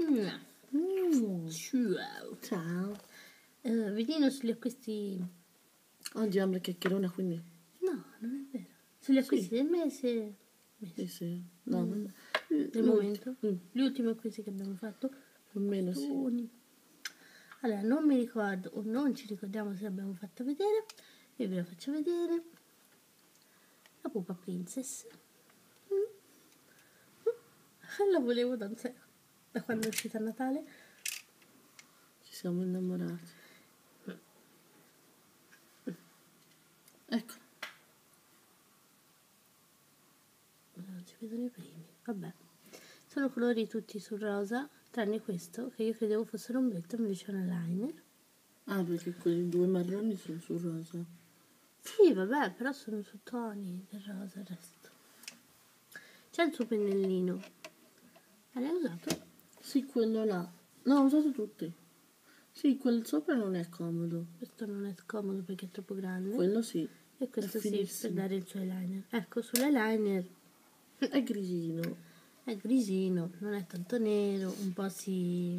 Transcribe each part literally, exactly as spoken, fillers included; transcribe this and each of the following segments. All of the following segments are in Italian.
Mm. Ciao. Ciao. Uh, Vedino sugli acquisti... Oggi Ambra chiacchierona, quindi... No, non è vero. Sugli acquisti Sì. del mese... mese. Sì, sì. No, Mm. Nel Nel momento. Mm. Gli ultimi acquisti che abbiamo fatto. Più o meno, sì. Stoni. Allora, non mi ricordo o non ci ricordiamo se l'abbiamo fatta vedere. Io ve la faccio vedere. La Pupa Princess. Mm. Mm. La volevo da, da quando è uscita a Natale. Ci siamo innamorati. Ecco. Non si vedono i primi. Vabbè. Sono colori tutti sul rosa, tranne questo, che io credevo fosse un ombretto, invece è un eyeliner. Ah, perché quei due marroni sono sul rosa. Sì, vabbè, però sono su toni del rosa il resto. C'è il suo pennellino. Ma l'hai usato? Sì, quello là. No, ho usato tutti. Sì, quel sopra non è comodo. Questo non è scomodo perché è troppo grande. Quello sì. E questo è sì, per finissimo. dare il suo eyeliner. Ecco, sull'eyeliner È grisino. è grisino, non è tanto nero, un po' si...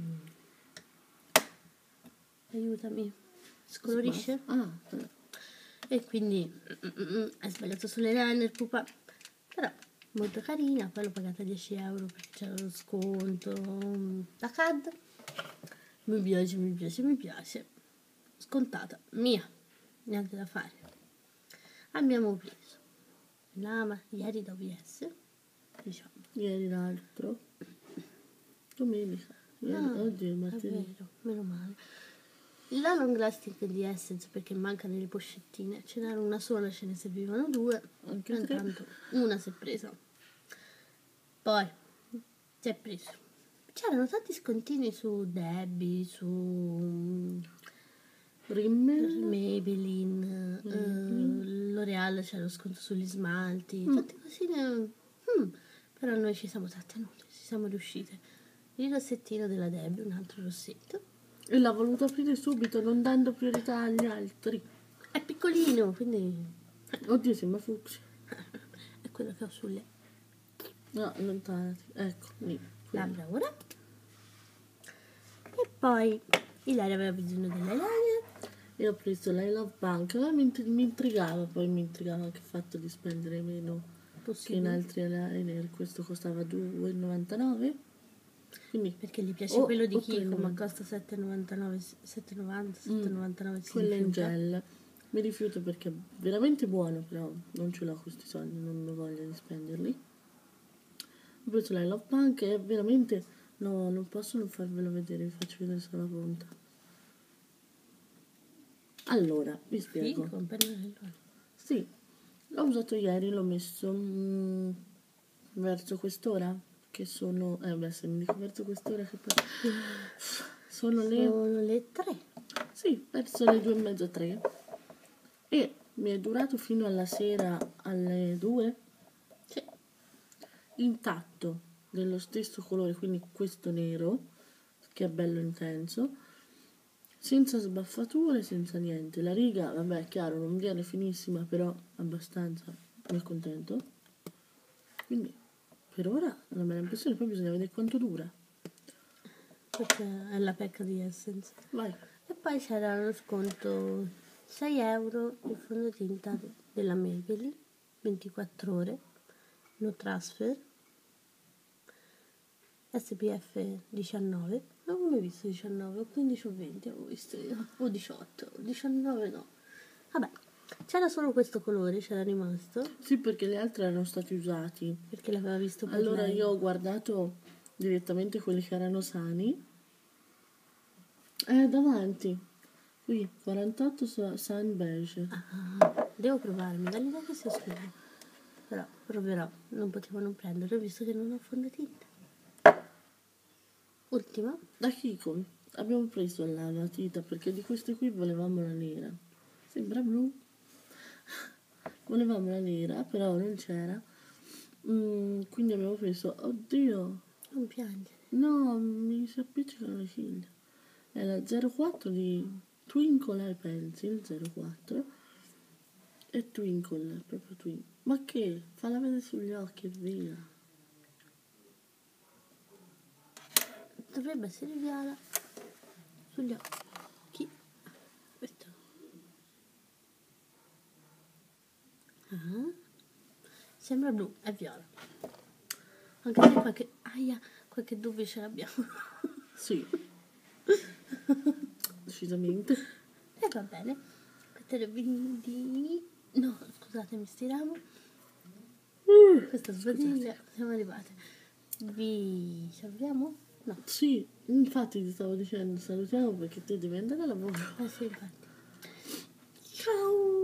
aiutami, scolorisce. Ah, eh. E quindi hai sbagliato sull'eyeliner, pupa. Però molto carina. Poi l'ho pagata dieci euro perché c'era lo sconto da C A D. Mi piace, mi piace, mi piace. Scontata, mia, niente da fare. Abbiamo preso Lama ieri da O V S, diciamo. Ieri l'altro. Domenica. Ieri, Ah, oggi è è martedì. vero, meno male. La long lasting di Essence perché mancano le poccettine. Ce n'era una sola, ce ne servivano due. Anche tre. Intanto una si è presa. Poi si è preso. C'erano tanti scontini su Debbie, su Rimmel. Maybelline, Mm. eh, L'Oreal c'era lo sconto sugli smalti, Mm. tante cosine. Mm, però noi ci siamo trattenute, ci siamo riuscite. Il rossettino della Debbie, un altro rossetto. E l'ha voluto aprire subito, non dando priorità agli altri. È piccolino, quindi Oddio, sembra fucsia. è quello che ho sulle No, allontanati. Ecco, lì. quello. labbra ora. E poi Ilaria aveva bisogno dell'eyeliner. Io ho preso l'I Love Punk, ma mi, int- mi intrigava, poi mi intrigava anche il fatto di spendere meno che in Possibile. altri eyeliner. Questo costava due e novantanove. Quindi Perché gli piace o- quello di o tre e Kiko, ma novanta. costa sette e novantanove, sette e novanta, sette e novantanove si Quello in rifiuta. gel. Mi rifiuto perché è veramente buono, però non ce l'ho questi soldi, non ho voglia di spenderli. Ho preso l'I Love Punk e veramente no, non posso non farvelo vedere, vi faccio vedere solo la punta. Allora, vi spiego. Figo, un pennellone. Sì, l'ho usato ieri, l'ho messo mm, verso quest'ora, che sono... Eh beh, se mi dico verso quest'ora che poi... Sono le... Sono le tre. Sì, verso le due e mezza, tre. E mi è durato fino alla sera alle due. Sì. Intatto, dello stesso colore, quindi questo nero, che è bello intenso. Senza sbaffature, senza niente. La riga, vabbè, è chiaro, non viene finissima, però abbastanza, mi accontento. Quindi, per ora, una bella impressione, poi bisogna vedere quanto dura. Questa è la pecca di Essence. Vai. E poi c'era lo sconto sei euro il fondotinta della Maybelline, ventiquattro ore, no transfer, S P F diciannove, non ho mai visto diciannove, o quindici o venti, avevo visto io, o diciotto, diciannove no. Vabbè, c'era solo questo colore, c'era rimasto, Sì, perché le altre erano stati usati. perché l'aveva visto per Allora lei. io ho guardato direttamente quelli che erano sani. Eh, davanti. Qui, quarantotto sa- Sun Beige. Ah, devo provarmi, dall'idea che sia scuro. Però proverò, non potevo non prenderlo visto che non ho fondotinta. Ultima, Da Kiko abbiamo preso la matita perché di queste qui volevamo la nera. Sembra blu. Volevamo la nera, però non c'era. Mm, quindi abbiamo preso, oddio, non piangere. no, mi si appiccicano le ciglia. È la zero quattro di Twinkle Eye Pencil, zero quattro. E Twinkle, proprio Twinkle. Ma che? Falla vedere sugli occhi e via. dovrebbe essere viola sugli occhi. Questo. Ah. Sembra blu, è viola. Anche se qualche, aia, qualche dubbio ce l'abbiamo. Sì. Decisamente. E va bene. Questo è il di... No, scusate, mi stiriamo. Uh, Questa sbadiglia. Siamo arrivate. Vi salutiamo? No. Sì, infatti ti stavo dicendo salutiamo perché te devi andare a lavoro. Eh sì, infatti. Ciao!